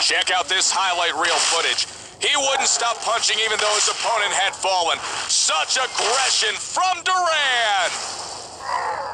Check out this highlight reel footage. He wouldn't stop punching even though his opponent had fallen. Such aggression from Duran!